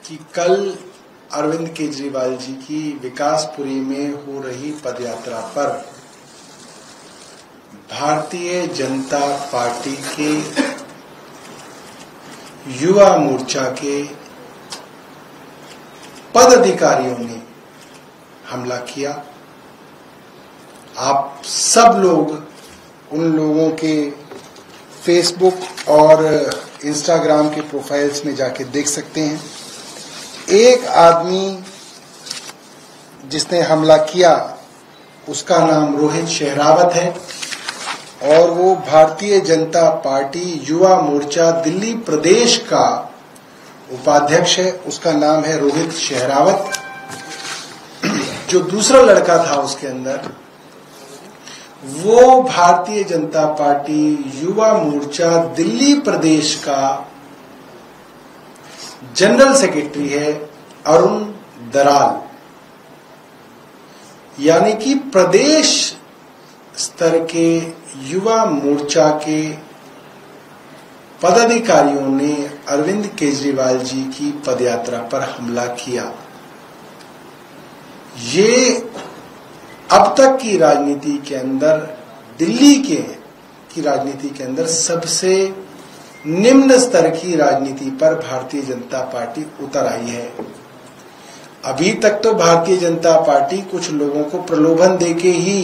कि कल अरविंद केजरीवाल जी की विकासपुरी में हो रही पदयात्रा पर भारतीय जनता पार्टी के युवा मोर्चा के पदाधिकारियों ने हमला किया। आप सब लोग उन लोगों के फेसबुक और इंस्टाग्राम के प्रोफाइल्स में जाके देख सकते हैं। एक आदमी जिसने हमला किया उसका नाम रोहित शेहरावत है और वो भारतीय जनता पार्टी युवा मोर्चा दिल्ली प्रदेश का उपाध्यक्ष है। उसका नाम है रोहित शेहरावत। जो दूसरा लड़का था उसके अंदर, वो भारतीय जनता पार्टी युवा मोर्चा दिल्ली प्रदेश का जनरल सेक्रेटरी है अरुण दराल। यानी कि प्रदेश स्तर के युवा मोर्चा के पदाधिकारियों ने अरविंद केजरीवाल जी की पदयात्रा पर हमला किया। ये अब तक की राजनीति के अंदर, दिल्ली की राजनीति के अंदर सबसे निम्न स्तर की राजनीति पर भारतीय जनता पार्टी उतर आई है। अभी तक तो भारतीय जनता पार्टी कुछ लोगों को प्रलोभन देके ही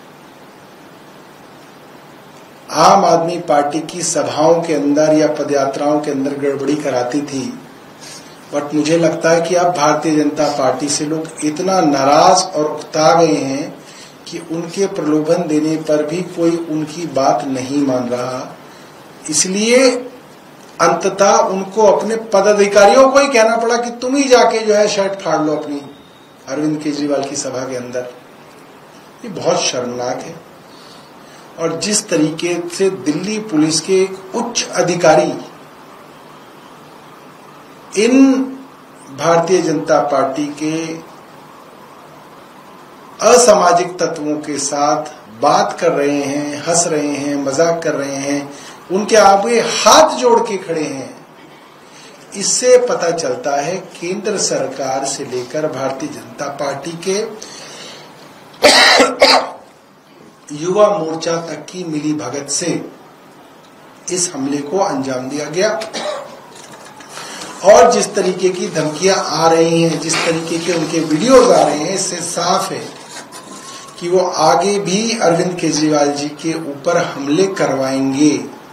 आम आदमी पार्टी की सभाओं के अंदर या पदयात्राओं के अंदर गड़बड़ी कराती थी। बट मुझे लगता है कि अब भारतीय जनता पार्टी से लोग इतना नाराज और उकता गए हैं कि उनके प्रलोभन देने पर भी कोई उनकी बात नहीं मान रहा। इसलिए अंततः उनको अपने पदाधिकारियों को ही कहना पड़ा कि तुम ही जाके जो है शर्ट फाड़ लो अपनी अरविंद केजरीवाल की सभा के अंदर। ये बहुत शर्मनाक है। और जिस तरीके से दिल्ली पुलिस के एक उच्च अधिकारी इन भारतीय जनता पार्टी के असामाजिक तत्वों के साथ बात कर रहे हैं, हंस रहे हैं, मजाक कर रहे हैं, उनके आगे हाथ जोड़ के खड़े हैं, इससे पता चलता है केंद्र सरकार से लेकर भारतीय जनता पार्टी के युवा मोर्चा तक की मिली भगत से इस हमले को अंजाम दिया गया। और जिस तरीके की धमकियां आ रही हैं, जिस तरीके के उनके वीडियोज आ रहे हैं, इससे साफ है कि वो आगे भी अरविंद केजरीवाल जी के ऊपर हमले करवाएंगे।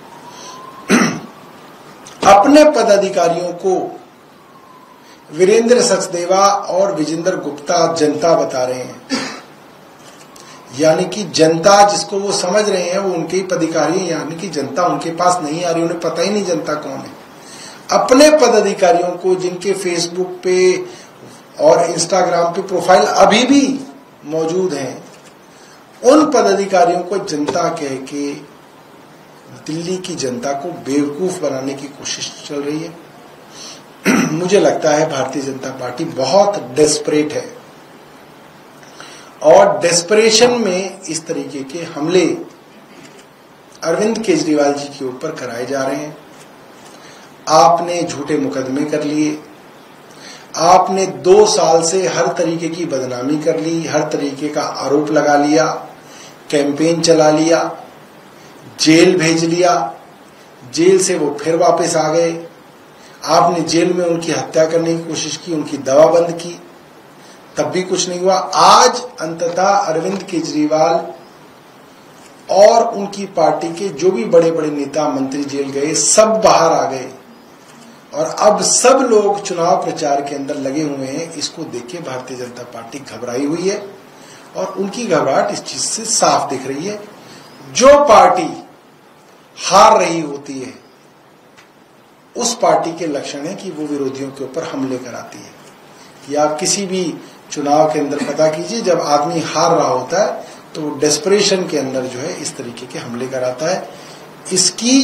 अपने पदाधिकारियों को वीरेंद्र सचदेवा और विजेंद्र गुप्ता जनता बता रहे हैं। यानी कि जनता जिसको वो समझ रहे हैं वो उनके ही पदाधिकारी हैं, यानी कि जनता उनके पास नहीं आ रही, उन्हें पता ही नहीं जनता कौन है। अपने पदाधिकारियों को जिनके फेसबुक पे और इंस्टाग्राम पे प्रोफाइल अभी भी मौजूद हैं, उन पदाधिकारियों को जनता कह के दिल्ली की जनता को बेवकूफ बनाने की कोशिश चल रही है। मुझे लगता है भारतीय जनता पार्टी बहुत डेस्परेट है और डेस्परेशन में इस तरीके के हमले अरविंद केजरीवाल जी के ऊपर कराए जा रहे हैं। आपने झूठे मुकदमे कर लिए, आपने 2 साल से हर तरीके की बदनामी कर ली, हर तरीके का आरोप लगा लिया, कैंपेन चला लिया, जेल भेज लिया, जेल से वो फिर वापस आ गए। आपने जेल में उनकी हत्या करने की कोशिश की, उनकी दवा बंद की, तब भी कुछ नहीं हुआ। आज अंततः अरविंद केजरीवाल और उनकी पार्टी के जो भी बड़े बड़े नेता मंत्री जेल गए, सब बाहर आ गए और अब सब लोग चुनाव प्रचार के अंदर लगे हुए हैं। इसको देख के भारतीय जनता पार्टी घबराई हुई है और उनकी घबराहट इस चीज से साफ दिख रही है। जो पार्टी हार रही होती है उस पार्टी के लक्षण है कि वो विरोधियों के ऊपर हमले कराती है। कि आप किसी भी चुनाव के अंदर पता कीजिए, जब आदमी हार रहा होता है तो डेस्परेशन के अंदर जो है इस तरीके के हमले कराता है। इसकी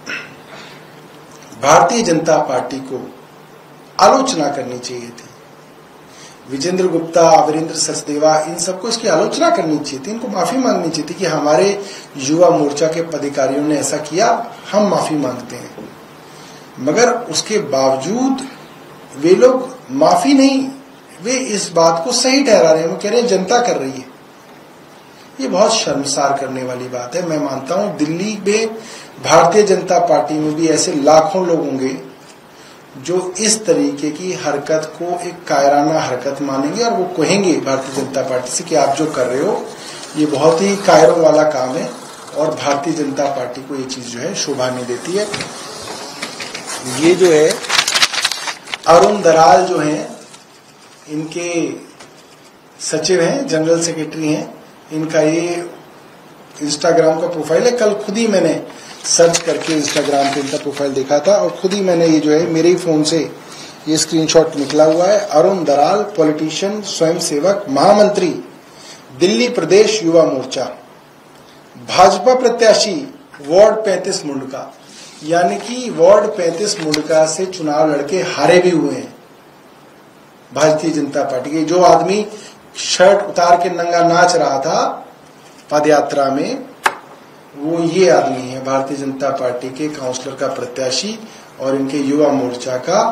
भारतीय जनता पार्टी को आलोचना करनी चाहिए थी। विजेंद्र गुप्ता, वीरेंद्र सचदेवा, इन सबको इसकी आलोचना करनी चाहिए थी, इनको माफी मांगनी चाहिए थी कि हमारे युवा मोर्चा के पदाधिकारियों ने ऐसा किया, हम माफी मांगते हैं। मगर उसके बावजूद वे लोग माफी नहीं, वे इस बात को सही ठहरा रहे हैं। वो कह रहे हैं जनता कर रही है। ये बहुत शर्मसार करने वाली बात है। मैं मानता हूं दिल्ली में भारतीय जनता पार्टी में भी ऐसे लाखों लोग होंगे जो इस तरीके की हरकत को एक कायराना हरकत मानेंगे और वो कहेंगे भारतीय जनता पार्टी से कि आप जो कर रहे हो ये बहुत ही कायरों वाला काम है और भारतीय जनता पार्टी को ये चीज जो है शोभा नहीं देती है। ये जो है अरुण दराल जो हैं, इनके सचिव हैं, जनरल सेक्रेटरी हैं, इनका ये इंस्टाग्राम का प्रोफाइल है। कल खुद ही मैंने सर्च करके इंस्टाग्राम पे इनका प्रोफाइल देखा था और खुद ही मैंने ये जो है मेरे ही फोन से ये स्क्रीनशॉट निकला हुआ है। अरुण दराल, पॉलिटिशियन, स्वयं सेवक, महामंत्री, दिल्ली प्रदेश युवा मोर्चा, भाजपा प्रत्याशी वार्ड 35 मुंडका, यानी कि वार्ड 35 मुंडका से चुनाव लड़के हारे भी हुए हैं भारतीय जनता पार्टी के। जो आदमी शर्ट उतार के नंगा नाच रहा था पदयात्रा में, वो ये आदमी है, भारतीय जनता पार्टी के काउंसलर का प्रत्याशी और इनके युवा मोर्चा का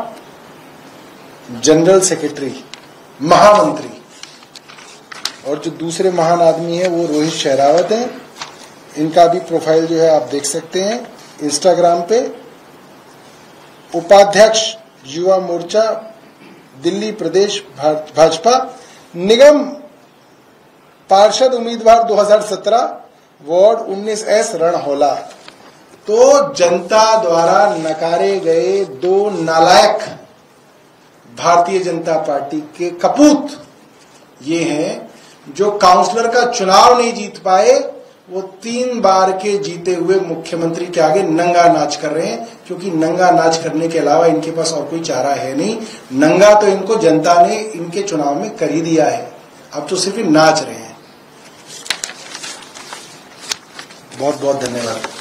जनरल सेक्रेटरी, महामंत्री। और जो दूसरे महान आदमी है वो रोहित शेरावत है। इनका भी प्रोफाइल जो है आप देख सकते हैं इंस्टाग्राम पे। उपाध्यक्ष युवा मोर्चा दिल्ली प्रदेश भाजपा, निगम पार्षद उम्मीदवार 2017, वार्ड 19S रणहौला। तो जनता द्वारा नकारे गए दो नालायक भारतीय जनता पार्टी के कपूत ये हैं जो काउंसलर का चुनाव नहीं जीत पाए, वो 3 बार के जीते हुए मुख्यमंत्री के आगे नंगा नाच कर रहे हैं, क्योंकि नंगा नाच करने के अलावा इनके पास और कोई चारा है नहीं। नंगा तो इनको जनता ने इनके चुनाव में कर ही दिया है, अब तो सिर्फ नाच रहे हैं। बहुत बहुत धन्यवाद।